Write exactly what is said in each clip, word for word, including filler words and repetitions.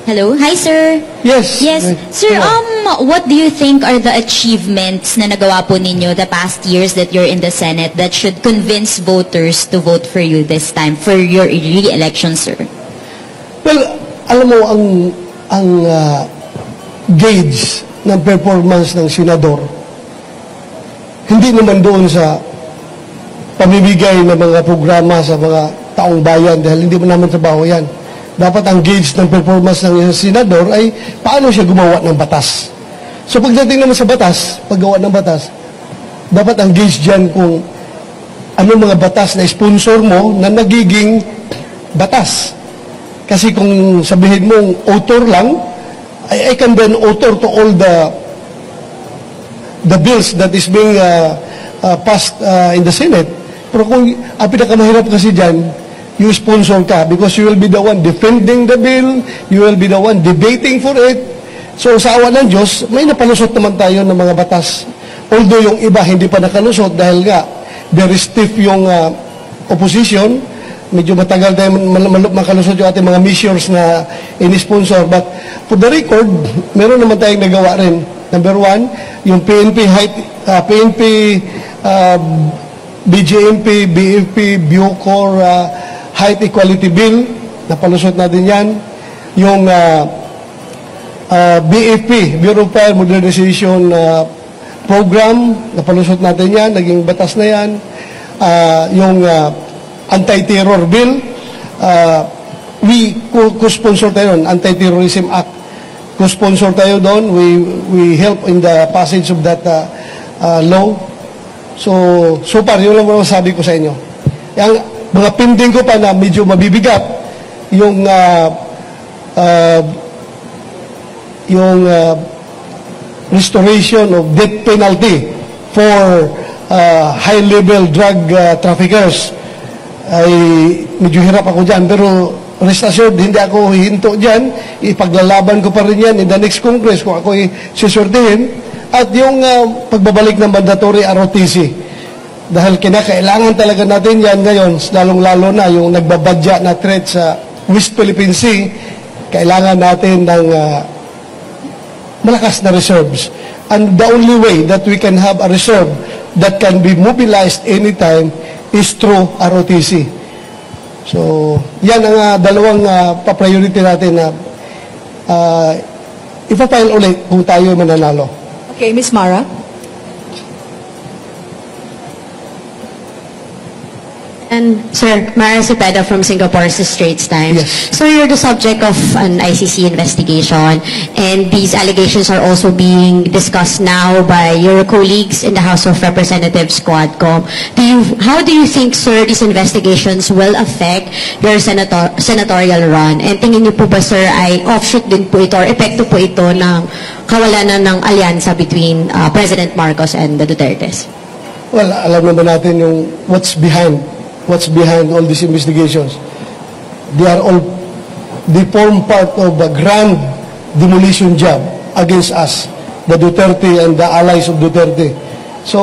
Hello. Hi, sir. Yes. Yes. Right. Sir, Hello. um, what do you think are the achievements na nagawa po ninyo the past years that you're in the Senate that should convince voters to vote for you this time for your re-election, sir? Well, alam mo, ang, ang uh, gauge ng performance ng senador, hindi naman doon sa pamimigay ng mga programa sa mga taong bayan dahil hindi mo naman trabaho yan. Dapat ang gauge ng performance ng isang senador ay paano siya gumawa ng batas. So pagdating naman sa batas, paggawa ng batas, dapat ang gauge dyan kung ano mga batas na sponsor mo na nagiging batas. Kasi kung sabihin mong author lang, I, I can be an author to all the the bills that is being uh, uh, passed uh, in the Senate. Pero kung ang pinakamahirap kasi dyan, you sponsor ka because you will be the one defending the bill, you will be the one debating for it. So sa awa ng Diyos, may napalusot naman tayo ng mga batas. Although yung iba hindi pa nakalusot dahil nga very stiff yung uh, opposition, medyo matagal tayo makalusot yung ating mga measures na in-sponsor. But for the record, meron naman tayong nagawa rin. Number one, yung P N P, height, uh, P N P, uh, B J M P, B F P, Bucor, uh, Height Equality Bill, napalusot natin yan. Yung uh, uh, B F P, Bureau of Fire Modernization uh, Program, napalusot natin yan, naging batas na yan. Uh, yung uh, Anti-Terror Bill, uh, we co-sponsor tayo doon, Anti-Terrorism Act. Co-sponsor tayo doon, we, we help in the passage of that uh, uh, law. So, so far, yun lang mo sabi ko sa inyo. Yung mga pending ko pa na medyo mabibigat, yung uh, uh, yung uh, restoration of death penalty for uh, high-level drug uh, traffickers, ay medyo hirap ako dyan. Pero rest assured, hindi ako hihinto dyan. Ipaglalaban ko pa rin yan in the next Congress kung ako isuswertihin. At yung uh, pagbabalik ng mandatory R O T C. Dahil kinakailangan talaga natin yan ngayon, lalong-lalo na yung nagbabadya na threat sa West Philippine Sea, kailangan natin ng uh, malakas na reserves. And the only way that we can have a reserve that can be mobilized anytime is through R O T C. So, yan ang uh, dalawang uh, pa-priority natin na uh, ipapile ulit kung tayo mananalo. Okay, Miz Mara. And Sir, Mara Cepeda from Singapore's Straits Times. Yes. So you're the subject of an I C C investigation, and these allegations are also being discussed now by your colleagues in the House of Representatives, Quadcom. Do you, how do you think, sir, these investigations will affect your senator, senatorial run? And tingin niyo po ba, sir, ay offshoot din po ito or epekto po ito ng kawalanan ng alyansa between uh, President Marcos and the Dutertes? Well, alam naman natin yung what's behind what's behind all these investigations. They are all, they form part of a grand demolition job against us, the Duterte and the allies of Duterte. So,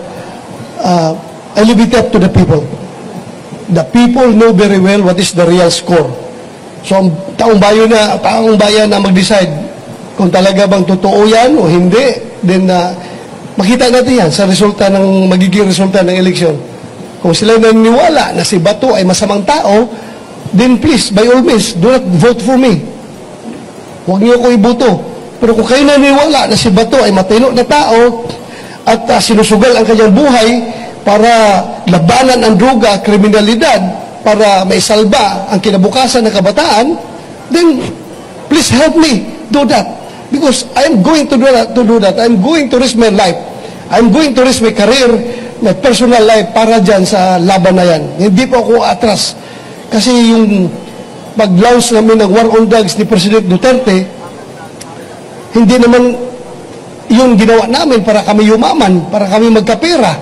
uh, I leave it up to the people. The people know very well what is the real score. So, ang taong bayan na, taong bayan na mag-decide kung talaga bang totoo yan o hindi, then uh, makita natin yan sa resulta ng, magiging resulta ng eleksyon. Kung sila naniniwala na si Bato ay masamang tao, then please, by all means, do not vote for me. Huwag niyo ako iboto. Pero kung kayo naniniwala na si Bato ay matino na tao at uh, sinusugal ang kanyang buhay para labanan ang droga, kriminalidad, para maisalba ang kinabukasan ng kabataan, then please help me do that. Because I am going to do that. To do that. I am going to risk my life. I am going to risk my career, my personal life para dyan sa laban na yan. Hindi po ako atras. Kasi yung pag-launch namin ng war on drugs ni President Duterte, hindi naman yung ginawa namin para kami yumaman, para kami magkapera.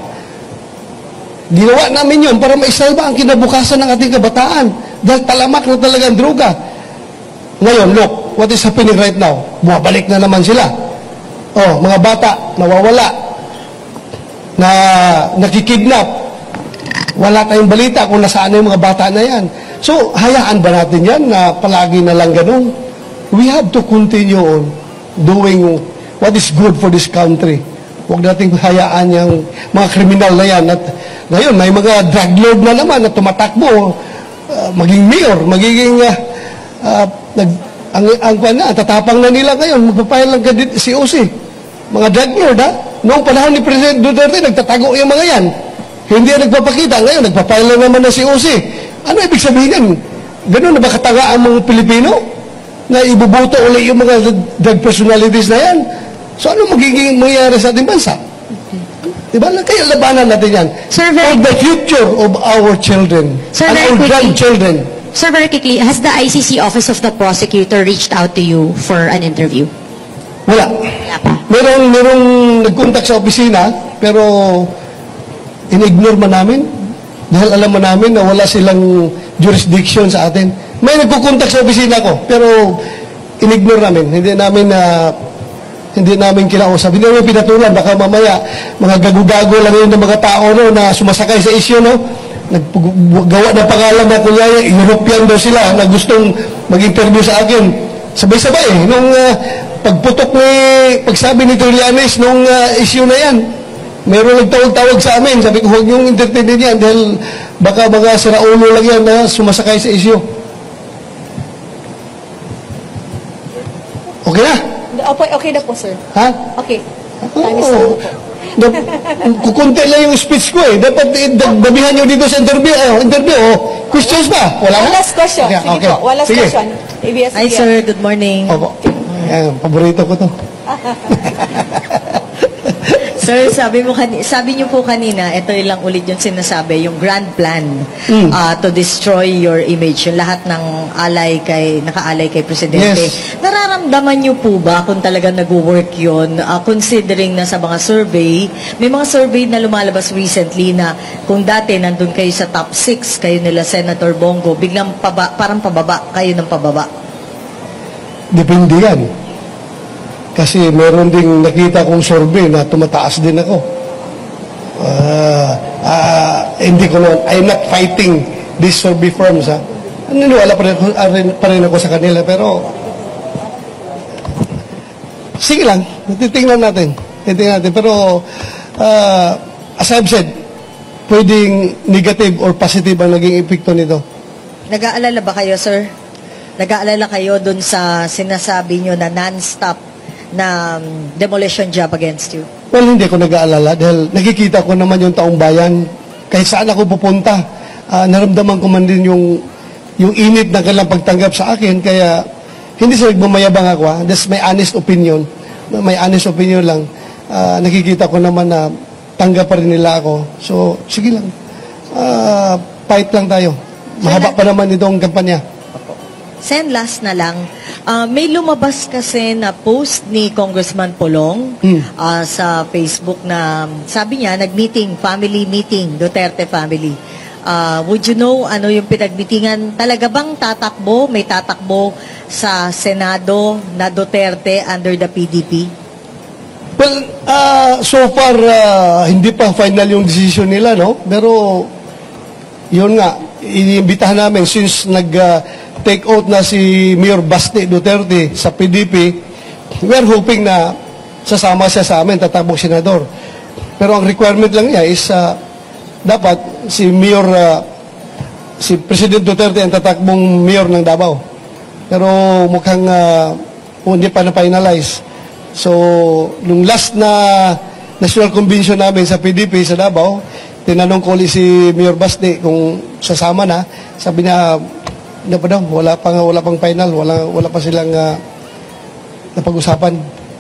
Ginawa namin yun para maisalba ang kinabukasan ng ating kabataan. Dahil talamak na talaga ang droga. Ngayon, look, what is happening right now? Bumabalik na naman sila. Oh, mga bata, nawawala. Na nakikidnap. Wala tayong balita kung nasaan yung mga bata na yan. So, hayaan ba natin yan na palagi na lang ganun? we have to continue on doing what is good for this country. Huwag nating hayaan yung mga kriminal na yan. At ngayon, may mga drug lord na naman na tumatakbo, uh, maging mayor, magiging, uh, uh, nag, ang, ang, ang na, tatapang na nila ngayon, magpapayal lang si O C. Mga drug lord, ha? Noong panahon ni President Duterte, nagtatago yung mga yan. Hindi yan nagpapakita. Ngayon, nagpapayal lang naman na si O C. Ano ibig sabihin yan? Ganun na ba kataga ang mga Pilipino? Na ibubuto ulit yung mga drug personalities na yan? So ano magiging mangyayari sa ating bansa? Diba? Kaya labanan natin yan. Sir, very- For the future of our children Sir, and very our quickly. grandchildren. Sir, very quickly, has the I C C Office of the Prosecutor reached out to you for an interview? Wala. Wala pa. Merong, merong nag-contact sa opisina, pero in-ignore man namin. Dahil alam mo namin na wala silang jurisdiction sa atin. May nagkukontak sa opisina ko, pero in-ignore namin. Hindi namin na hindi namin kinausap. Hindi namin pinatulan. Baka mamaya, mga gago-gago lang yun ng mga tao no, na sumasakay sa isyu, no? Naggawa ng pangalan na kunyari, European daw sila na gustong mag-interview sa akin. Sabay-sabay eh. Nung uh, pagputok ni, pagsabi ni Trillanes nung uh, issue na yan, mayroon nagtawag-tawag sa amin. Sabi ko, huwag niyong entertainin yan dahil baka mga siraulo lang yan na sumasakay sa issue. Okay na? Okay, okay na po, sir. Ha? Okay. Time is Oo. up po. Dap- Kukunti lang yung speech ko eh. Dapat eh, dag- dabihan nyo dito sa interview. Oh, interview, oh. Questions ba? Wala One na? last question. Okay, Sige okay. po, one last Sige. question. A B S Hi C B N. sir, good morning. Opo. Ayan, paborito ko to. Sir, sabi mo kani sabi niyo po kanina, ito lang ulit yung sinasabi, yung grand plan Mm. uh, to destroy your image, yung lahat ng alay kay nakaalay kay presidente. Yes. Nararamdaman niyo po ba kung talaga nagwo-work 'yon, uh, considering na sa mga survey, may mga survey na lumalabas recently na kung dati nandun kayo sa top six, kayo nila Senator Bongo, biglang paba, parang pababa kayo ng pababa. Depende yan. Kasi meron ding nakita kong survey na tumataas din ako. Ah, ah, hindi ko naman, I'm not fighting these survey firms, ha. Niniwala pa rin, ah, rin- pa rin ako sa kanila, pero sige lang, titingnan natin. Titingnan natin. Pero, ah, as I've said, pwedeng negative or positive ang naging epekto nito. Nag-aalala ba kayo, sir? Nag-aalala kayo dun sa sinasabi nyo na non-stop na um, demolition job against you? Well, hindi ko nag-aalala dahil nakikita ko naman yung taong bayan. Kahit saan ako pupunta, ah, naramdaman ko man din yung, yung init ng kanilang pagtanggap sa akin. Kaya hindi sa nagmamayabang ako. Ha? That's my honest opinion. My honest opinion lang. Ah, nakikita ko naman na tanggap pa rin nila ako. So, sige lang. Ah, fight lang tayo. Mahaba pa naman itong kampanya. Sen, last na lang. Ah, may lumabas kasi na post ni Congressman Polong Hmm. ah, sa Facebook na sabi niya, nag-meeting, family meeting, Duterte family. Ah, would you know ano yung pinag-meetingan? Talaga bang tatakbo, may tatakbo sa Senado na Duterte under the P D P? Well, ah, so far, ah, hindi pa final yung decision nila, no? Pero, yun nga, iniimbitahan namin since nag-take out na si Mayor Basti Duterte sa P D P, we're hoping na sasama siya sa amin, tatakbong senador. Pero ang requirement lang niya is uh, dapat si Mayor, uh, si President Duterte ang tatakbong Mayor ng Davao. Pero mukhang uh, hindi pa na-finalize. So, nung last na National Convention namin sa P D P sa Davao, tinanong ko ulit si Mayor Basti kung sasama na. Sabi niya, na pa daw, wala pang, wala pang final, wala, wala pa silang uh, napag-usapan.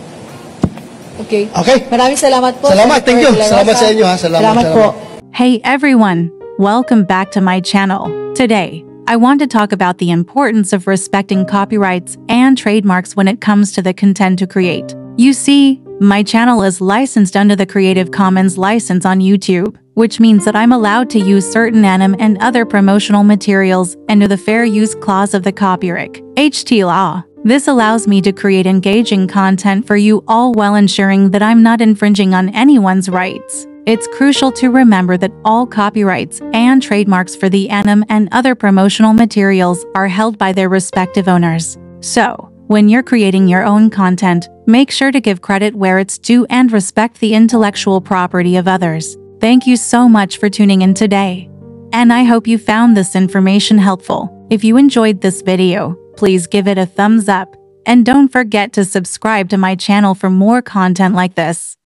Okay. Okay. Maraming salamat po. Salamat, Senator thank you. De La Rosa. Salamat sa inyo, ha. Salamat, Salamat po. salamat. Hey everyone, welcome back to my channel. Today, I want to talk about the importance of respecting copyrights and trademarks when it comes to the content to create. You see, my channel is licensed under the Creative Commons license on YouTube, which means that I'm allowed to use certain anime and other promotional materials under the Fair Use Clause of the Copyright H T law. This allows me to create engaging content for you all while ensuring that I'm not infringing on anyone's rights. It's crucial to remember that all copyrights and trademarks for the anime and other promotional materials are held by their respective owners. So, When you're creating your own content, make sure to give credit where it's due and respect the intellectual property of others. Thank you so much for tuning in today. And I hope you found this information helpful. If you enjoyed this video, please give it a thumbs up. And don't forget to subscribe to my channel for more content like this.